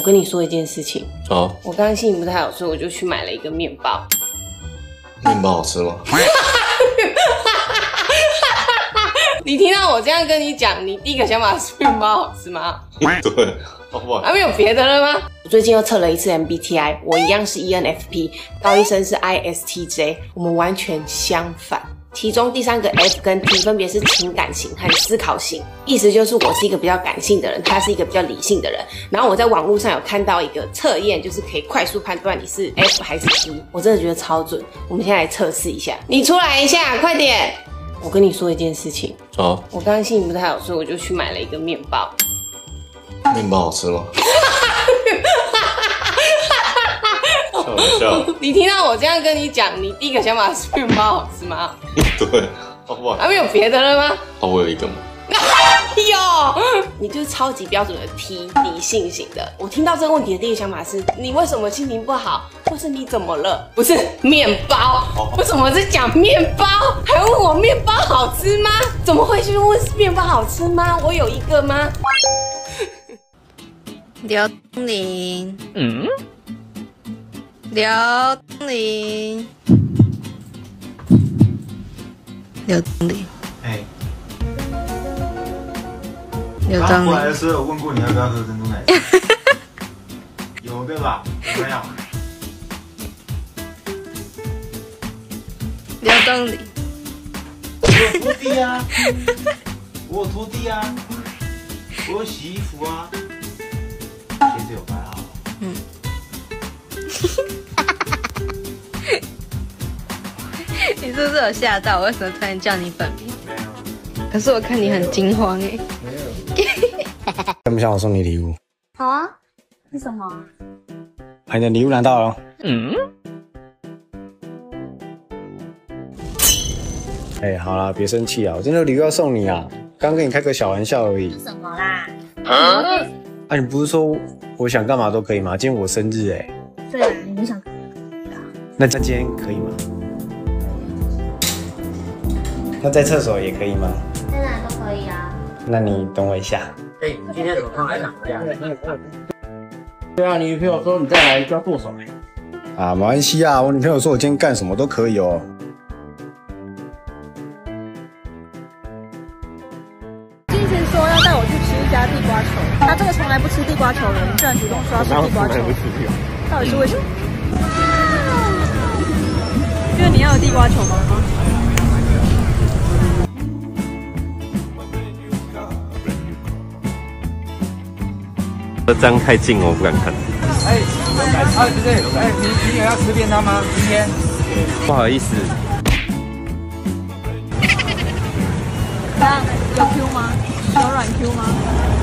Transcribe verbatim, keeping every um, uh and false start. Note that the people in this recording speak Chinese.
跟你说一件事情哦， 我刚刚心情不太好，所以我就去买了一个面包。 面包好吃吗？ 你听到我这样跟你讲，你第一个想法是面包好吃吗？ 对，好不好？ 还没有别的了吗？我最近又测了一次 M B T I， 我一样是 E N F P， 高医生是 I S T J， 我们完全相反。其中第三个 F 跟 T 分别是情感型和思考型，意思就是我是一个比较感性的人，他是一个比较理性的人。然后我在网络上有看到一个测验，就是可以快速判断你是 F 还是 T， 我真的觉得超准。我们现在来测试一下，你出来一下，快点！我跟你说一件事情哦， 我刚刚心情不太好，所以我就去买了一个面包。 面包好吃吗？开玩笑。 你听到我这样跟你讲，你第一个想法是面包好吃吗？ 对，好不好？ 还没有别的了吗？ 哦，我有一个吗？ 有，你就是超级标准的 T 理性型的。我听到这个问题的第一个想法是，你为什么心情不好，或是你怎么了？不是面包，为什么是讲面包？还问我面包好吃吗？怎么会去问面包好吃吗？我有一个吗？ 刘东林，嗯，刘东林，刘东林， 哎。 刘东刚过来的林， 时候有问过你要不要喝珍珠奶茶，有对吧？有没有？ 刘东林， 我有拖地啊，我有拖地啊，我有洗衣服啊，鞋子有摆好。 嗯。你是不是有吓到？我为什么突然叫你本名？ 没有， 可是我看你很惊慌哎。 没有。 想不想我送你礼物？ 好啊，是什么？ 啊，你的礼物拿到了。嗯。哎、欸，好啦，别生气啊！我真的礼物要送你啊，刚跟你开个小玩笑而已。 什么啦？ 啊？啊，你不是说我想干嘛都可以吗？今天我生日哎、欸。 对啊，你想干嘛？ 那今天可以吗？那在厕所也可以吗？ 在哪都可以啊。 那你等我一下。 哎、欸，你今天怎么放在哪呀？对啊，你女朋友说你再来就要剁手哎。 啊，没关系啊，我女朋友说我今天干什么都可以哦。 金钱说要带我去吃一家地瓜球，他这个从来不吃地瓜球的人，居然主动说要吃地瓜球，到底是为什么？因为你要有地瓜球吗？ 这样太近我不敢看。 哎，哎，不对，哎，你你也要吃便当吗？今天？ 不好意思。 这样有 Q 吗？有软 Q 吗？